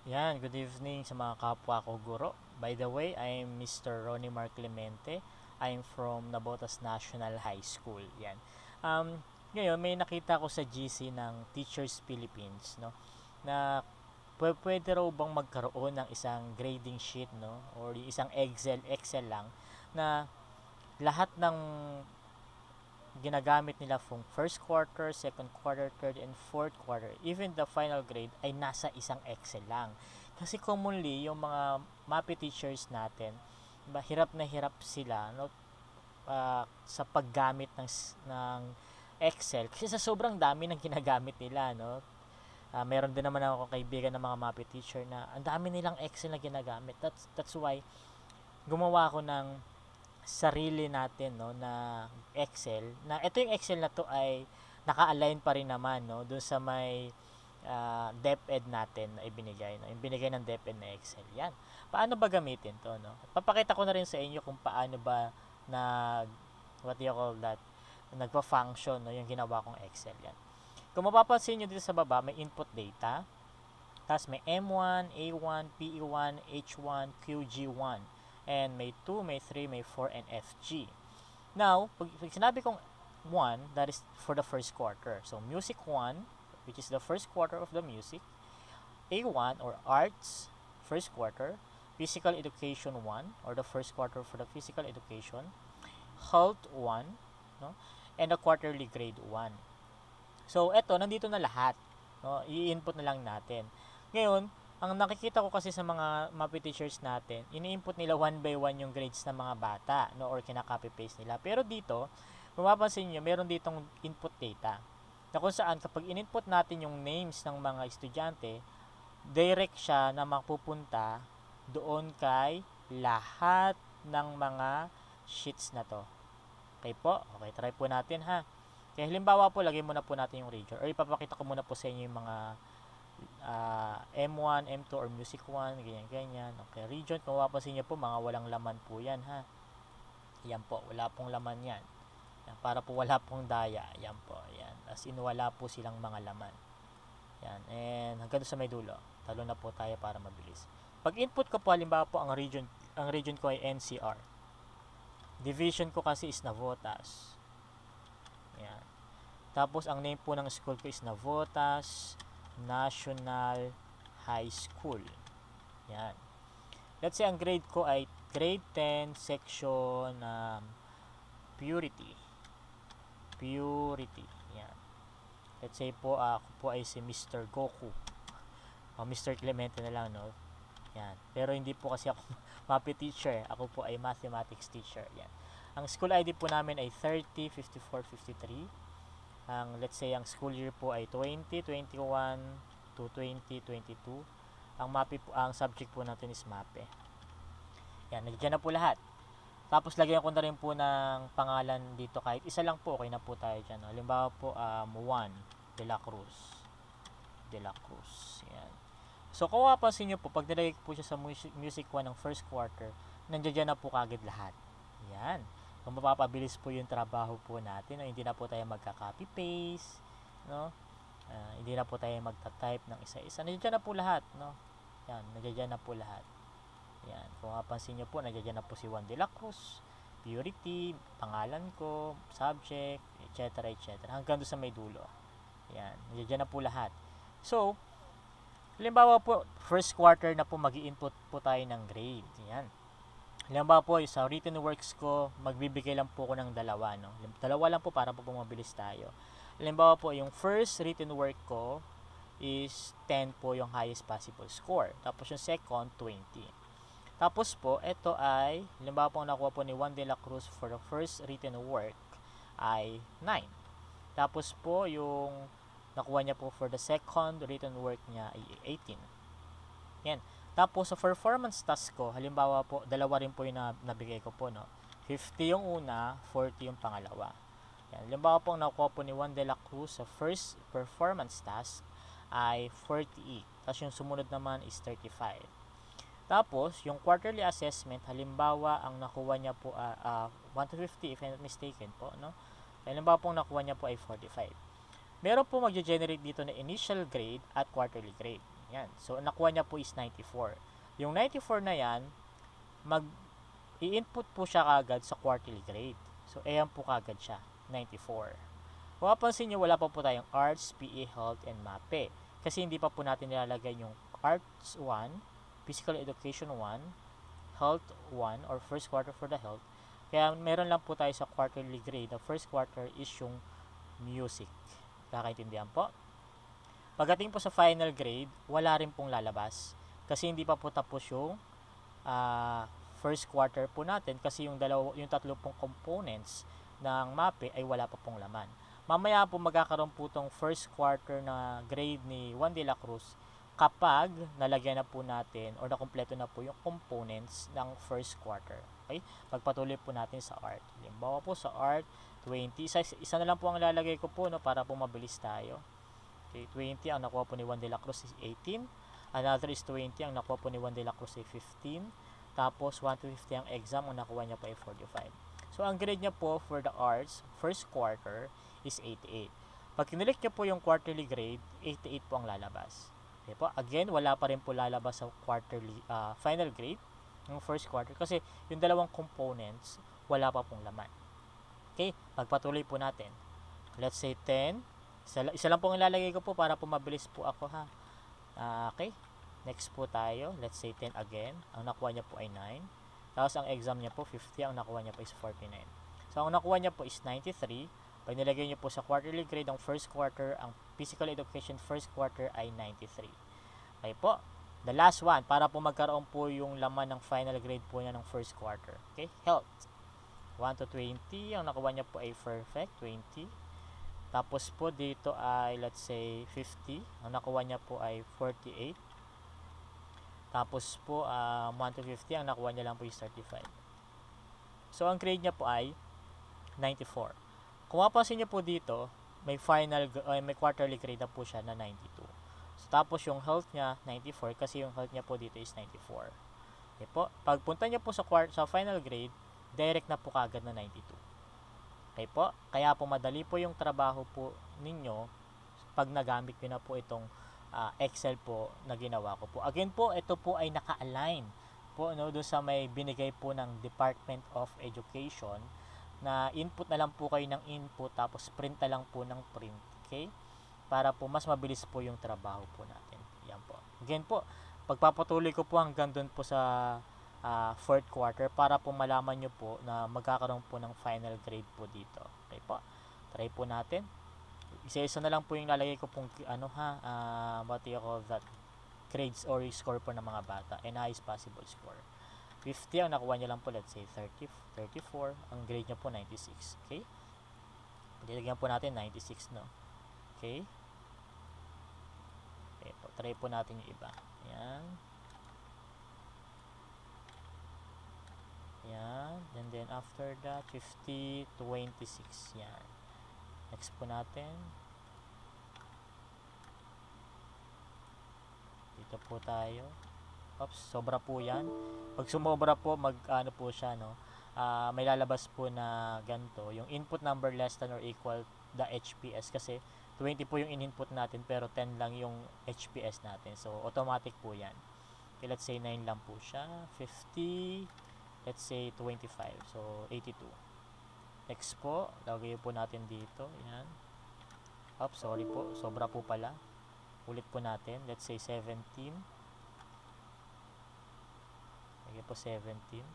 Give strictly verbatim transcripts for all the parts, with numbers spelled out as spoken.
Yan, good evening sa mga kapwa ko guro. By the way, I'm Mister Ronnie Mar Clemente. I'm from Nabotas National High School. Yan. Um, ngayon, may nakita ko sa G C ng Teachers Philippines, no, na pwe- pwede raw bang magkaroon ng isang grading sheet, no, or isang Excel, Excel lang, na lahat ng ginagamit nila from first quarter, second quarter, third, and fourth quarter, even the final grade ay nasa isang Excel lang. Kasi commonly, yung mga MAPE teachers natin, diba, hirap na hirap sila, no, ah, sa paggamit ng, ng Excel. Kasi sa sobrang dami ng ginagamit nila, no. Ah, meron din naman ako kaibigan ng mga MAPE teacher na ang dami nilang Excel na ginagamit. That's, that's why gumawa ako ng sarili natin, no, na Excel, na ito yung Excel na to ay naka-align pa rin naman, no, doon sa may uh, DepEd natin na ibinigay, no, yung binigay ng DepEd na Excel. Yan, paano ba gamitin to, no? Papakita ko na rin sa inyo kung paano ba nag, what do you call that, nagpa-function, no, yung ginawa kong Excel. Yan, kung mapapansin nyo dito sa baba, may input data, tapos may M one, A one, P E one, H one, Q G one, and may two, may three, may four, and F G. Now, pag, pag sinabi kong one, that is for the first quarter. So, music one, which is the first quarter of the music. A one, or arts, first quarter. Physical education one, or the first quarter for the physical education. Health one, no? And the quarterly grade one. So, eto, nandito na lahat. No? I-input na lang natin. Ngayon, ang nakikita ko kasi sa mga MAPE teachers natin, ini-input nila one by one yung grades ng mga bata, no, or kinaka-copy paste nila. Pero dito, mapapansin niyo, meron ditong input data. Na kung saan kapag in-input natin yung names ng mga estudyante, direct siya na mapupunta doon kay lahat ng mga sheets na to. Okay po? Okay, try po natin ha. Kaya halimbawa po, lagay muna po natin yung region, or ipapakita ko muna po sa inyo yung mga uh, M one, M two, or Music one, ganyan, ganyan. Okay, region, kung mapapansin nyo po, mga walang laman po yan, ha. Yan po, wala pong laman yan. Yan, para po wala pong daya. Yan po, yan. As in, wala po silang mga laman. Yan, and hanggang sa may dulo. Talo na po tayo para mabilis. Pag input ko po, halimbawa po, ang region, ang region ko ay N C R. Division ko kasi is Navotas. Yan. Tapos, ang name po ng school ko is Navotas National High School. Yan. Let's say ang grade ko ay grade ten section um, Purity. Purity. Yan. Let's say po uh, ako po ay si Mister Goku. O Mister Clemente na lang, no? Yan. Pero hindi po kasi ako MAPE teacher. Ako po ay mathematics teacher. Yan. Ang school I D po namin ay thirty, fifty-four, fifty-three. Ang let's say ang school year po ay twenty twenty-one to twenty twenty-two. Ang MAPE po, ang subject po natin is MAPE. Yan, nandiyan na po lahat. Tapos lagyan ko na rin po ng pangalan dito, kahit isa lang po, okay na po tayo diyan. No? Halimbawa po um one De La Cruz. De La Cruz. Yan. So kung mapapansin niyo po, pag nilagay po siya sa music, music one ng first quarter, nandiyan na po kagad lahat. Yan. Kung mapapabilis po yung trabaho po natin, no? Hindi na po tayo magka-copy paste, no? Uh, hindi na po tayo magta-type ng isa-isa. Nandiyan na po lahat, no? Yan, nandiyan na po lahat. Yan, kung mapapansin niyo po, nandiyan na po si Juan de la Cruz, Purity, pangalan ko, subject, et cetera et cetera. Hanggang doon sa may dulo. Yan, nandiyan na po lahat. So, halimbawa po, first quarter na po mag-i-input po tayo ng grade. Yan. Halimbawa po, sa written works ko, magbibigay lang po ako ng dalawa, no? Dalawa lang po para po mabilis tayo. Halimbawa po, yung first written work ko is ten po yung highest possible score. Tapos yung second, twenty. Tapos po, ito ay, halimbawa po nakuha po ni Juan de la Cruz for the first written work ay nine. Tapos po, yung nakuha niya po for the second written work niya ay eighteen. Yan. Tapos sa performance task ko, halimbawa po, dalawa rin po yung nabigay ko po, no? fifty yung una, forty yung pangalawa. Yan. Halimbawa po, ang nakuha po ni Juan de la Cruz sa first performance task ay forty-eight. Tapos yung sumunod naman is thirty-five. Tapos, yung quarterly assessment, halimbawa, ang nakuha niya po, uh, uh, one to fifty if I'm not mistaken po, no? Halimbawa po, ang nakuha niya po ay forty-five. Meron po mag-generate dito na initial grade at quarterly grade. Yan. So, nakuha niya po is ninety-four. Yung ninety-four na yan, mag i-input po siya kagad sa quarterly grade. So, ayan po kagad siya, ninety-four. Kung mapansin nyo, wala pa po tayong Arts, P E, Health, and MAPE. Kasi hindi pa po natin nilalagay yung Arts one, Physical Education one, Health one, or first quarter for the Health. Kaya meron lang po tayo sa quarterly grade. The first quarter is yung music. Kakaintindihan po? Pagdating po sa final grade, wala rin pong lalabas. Kasi hindi pa po tapos yung uh, first quarter po natin. Kasi yung, dalaw, yung tatlo pong components ng MAPE ay wala pa pong laman. Mamaya po magkakaroon po itong first quarter na grade ni Juan de la Cruz kapag nalagyan na po natin or nakumpleto na po yung components ng first quarter. Okay? Pagpatuloy po natin sa art. Halimbawa po sa art, twenty. Isa, isa na lang po ang lalagay ko po no, para po mabilis tayo. Okay, twenty. Ang nakuha po ni Juan de la Cruz is eighteen. Another is twenty. Ang nakuha po ni Juan de la Cruz ay fifteen. Tapos one to fifty ang exam. Ang nakuha niya po ay forty-five. So, ang grade niya po for the arts, first quarter, is eighty-eight. Pag kinilik niyo po yung quarterly grade, eighty-eight po ang lalabas. Okay po? Again, wala pa rin po lalabas sa quarterly, uh, final grade, ng first quarter, kasi yung dalawang components, wala pa pong laman. Okay? Pagpatuloy po natin. Let's say ten. Isa, isa lang po ang ilalagay ko po para po mabilis po ako, ha. Uh, okay? Next po tayo. Let's say ten again. Ang nakuha niya po ay nine. Tapos ang exam niya po fifty, ang nakuha niya po is forty-nine. So ang nakuha niya po is ninety-three. Pag nilagay niyo po sa quarterly grade ang first quarter, ang physical education first quarter ay ninety-three. Okay po. The last one, para po magkaroon po yung laman ng final grade po niya ng first quarter. Okay? Health. one to twenty. Ang nakuha niya po ay perfect, twenty. Tapos po dito ay let's say fifty. Ang nakuha niya po ay forty-eight. Tapos po, um, one to fifty, ang nakuha niya lang po is thirty-five. So, ang grade niya po ay ninety-four. Kung mapansin niyo po dito, may final, uh, may quarterly grade na po siya na ninety-two. So, tapos yung health niya, ninety-four, kasi yung health niya po dito is ninety-four. Okay po. Pagpunta niya po sa, quart sa final grade, direct na po kagad na ninety-two. Okay po. Kaya po madali po yung trabaho po ninyo pag nagamit niyo na po itong Uh, Excel po na ginawa ko po. Again po, ito po ay naka-align po no, doon sa may binigay po ng Department of Education na input na lang po kayo ng input tapos print na lang po ng print. Okay? Para po mas mabilis po yung trabaho po natin. Yan po. Again po, pagpapatuloy ko po hanggang doon po sa uh, fourth quarter para po malaman nyo po na magkakaroon po ng final grade po dito. Okay po? Try po natin. Isa-isa na lang po yung lalagay ko pong ano ha, uh, what do you call that, grades or score po ng mga bata and highest possible score. fifty ang nakuha niya lang po, let's say thirty, thirty-four, ang grade niya po ninety-six. Okay? Dilagyan po natin ninety-six, no? Okay? Okay po, try po natin yung iba. Ayan. Ayan. And then after that, fifty, twenty-six. Yan. Next po natin. Dito po tayo. Oops, sobra po yan. Pag sumobra po, mag ano po siya, no? Uh, may lalabas po na ganito. Yung input number less than or equal the H P S. Kasi twenty po yung in-input natin pero ten lang yung H P S natin. So, automatic po yan. Okay, let's say nine lang po siya. fifty. Let's say twenty-five. So, eighty-two. Next po, lagay po natin dito. Yan. Oops, sorry po. Sobra po pala. Ulit po natin. Let's say seventeen. Lagay po seventeen.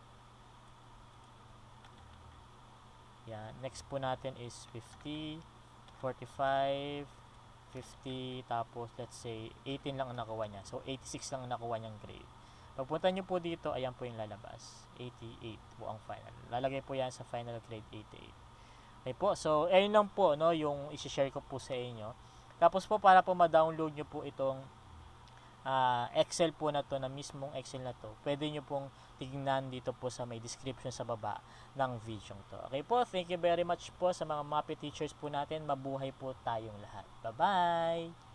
Yan. Next po natin is fifty, forty-five, fifty, tapos let's say eighteen lang ang nakuha niya. So, eighty-six lang ang nakuha niyang grade. Pagpunta nyo po dito, ayan po yung lalabas. eighty-eight po ang final. Lalagay po yan sa final grade eighty-eight. Okay po. So, ayun lang po, no, yung isi-share ko po sa inyo. Tapos po, para po ma-download nyo po itong uh, Excel po na to, na mismong Excel na to, pwede nyo pong tignan dito po sa may description sa baba ng video to. Okay po. Thank you very much po sa mga MAPE teachers po natin. Mabuhay po tayong lahat. Bye-bye!